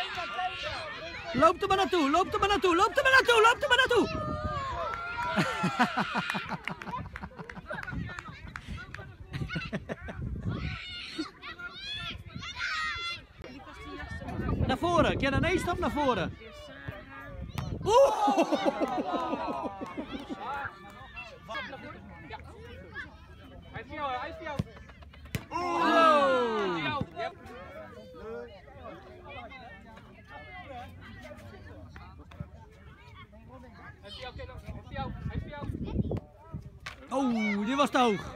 Loop er maar naartoe, loop er maar naartoe, loop er maar naartoe, loop er maar naartoe. Naar voren, ken dan één stap naar voren. Oeh! Hij is voor jou, hij is voor jou. Oh! Oh, die was te hoog.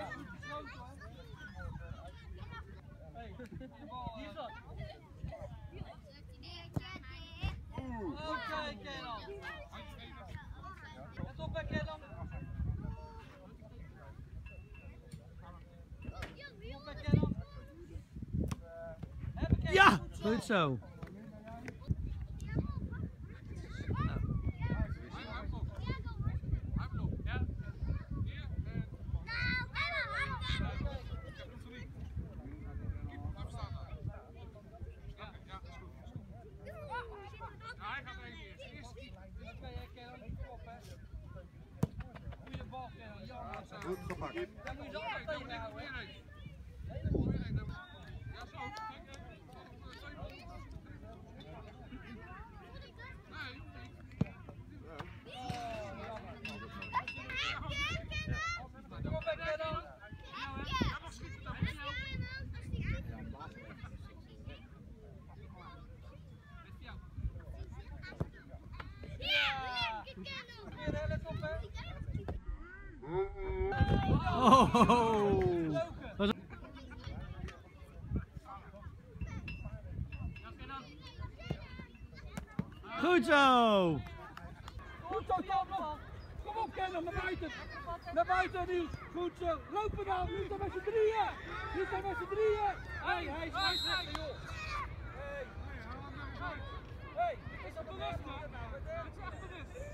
Ja, goed zo. Goed gepakt. Daar moet je zo tegenhouden. Ja, zo. Oh! Goed zo! Goed zo, Jan. Kom op, Kennen, naar buiten. Naar buiten, Niels. Goed zo. Lopen dan. Nu zijn met z'n drieën. Nu zijn met z'n drieën. Hij is weg, joh. Hey, is dat bewust, man? Het is echt bewust.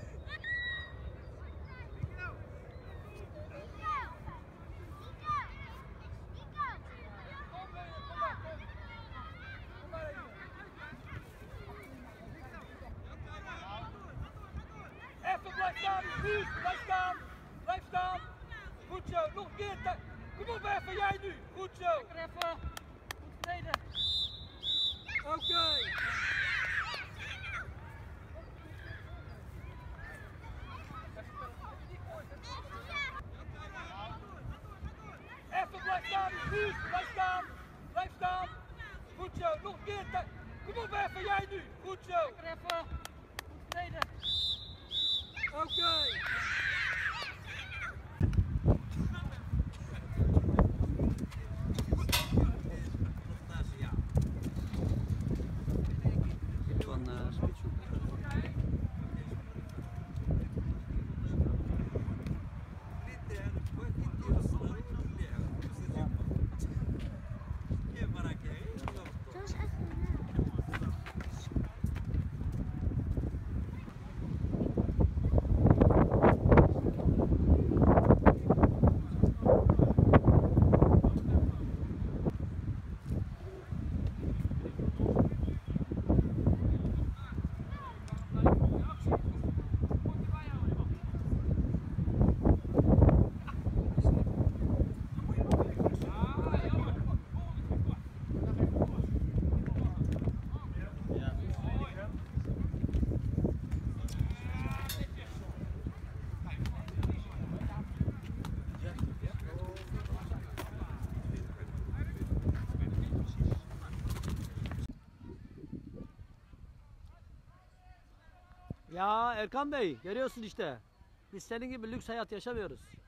Even blijf staan, Niels, blijf staan, blijf staan. Goed zo, nog een keer. Kom op even, jij nu. Goed zo. Even, goed verleden. Oké. Even blijf staan, Niels, blijf staan, blijf staan. Goed zo, nog een keer. Kom op even, jij nu. Goed zo. Even, goed verleden. Oké. Ya Erkan Bey, görüyorsun işte. Biz senin gibi lüks hayat yaşamıyoruz.